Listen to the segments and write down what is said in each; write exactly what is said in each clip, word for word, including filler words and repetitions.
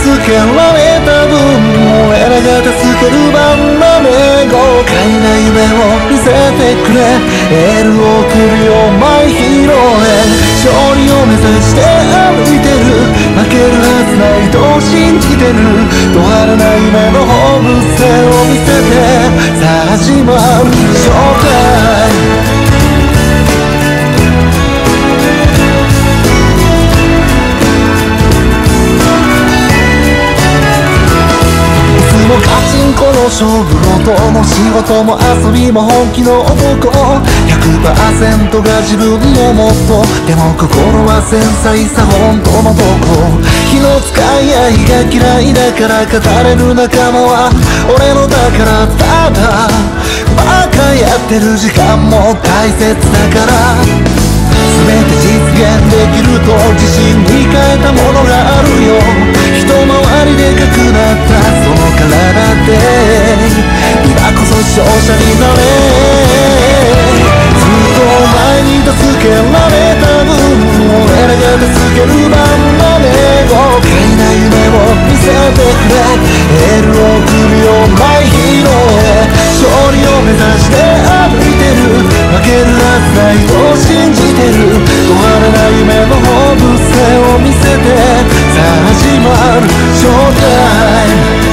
助けられた分俺らが助ける番だね。豪快な夢を見せてくれ、エールを送るよマイヒーローへ。勝利を目指して歩いてる、負けるはずないと信じてる。ド派手な夢の放物線を見せて、さあ始まるショータイム。ガチンコの勝負事も仕事も遊びも本気の男 ひゃくパーセント が自分のモットー。でも心は繊細さ本当のとこ。気の使い合いが嫌いだから語れる仲間は俺のだから。ただバカやってる時間も大切だから、全て実現できると自信に変えたものがあるよ。一回りでかくなったその体で今こそ勝者になれ。ずっと前に助けられた分俺らが助ける番だね。豪快な夢を見せてくれ、エールを送るよマイヒーローへ。勝利を目指して歩いてる、負けるはずないと信じてる。ド派手な夢の放物線を見せて、さあ始まるショータイム。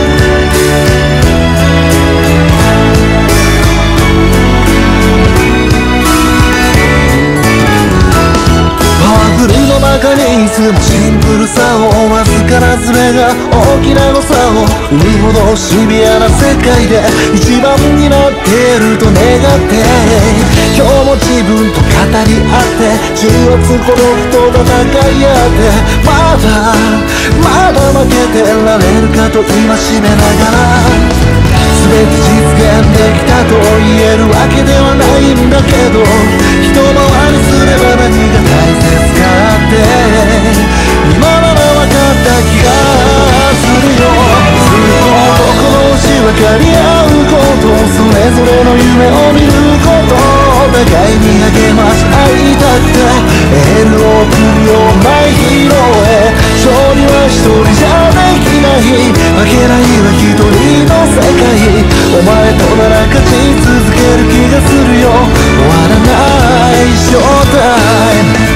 フルの中にいつもシンプルさを、わずかなズレが大きな誤差を生むほどシビアな世界で一番になっていると願って、今日も自分と語り合って重圧孤独と戦い合って、まだまだ負けてられるかと戒めながら、全て実現できたと言えるわけではないんだけど、一回りすれば何が大切かって今なら分かった気がするよ。ずっと男同士分かり合うこと、それぞれの夢を見ること、お互いに励まし合いたくてエールを送るよマイヒーローへ。勝利は一人じゃできない、負けないは一人の世界。お前となら勝ち続ける気がするよ、終わらないショータイム。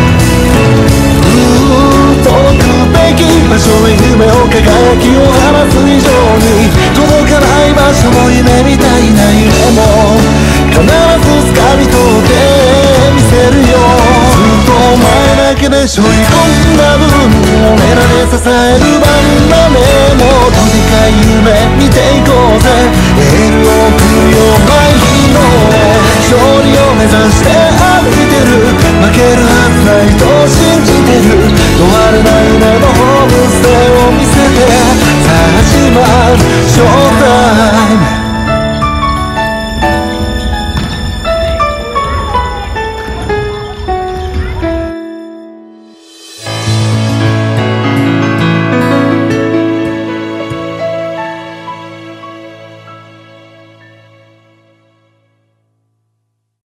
届くべき場所へ夢を輝きを放つ以上に、届かない場所も夢みたいな夢も必ず掴み取ってみせるよ。ずっとお前だけで背負い込んだ分俺らで支える番だね。もっとでかい夢見ていこうぜ、エールを送るよマイヒーローへ。勝利を目指して歩いてる、負けるはずないと信じてる。ド派手な夢の放物線を見せて、さあ始まる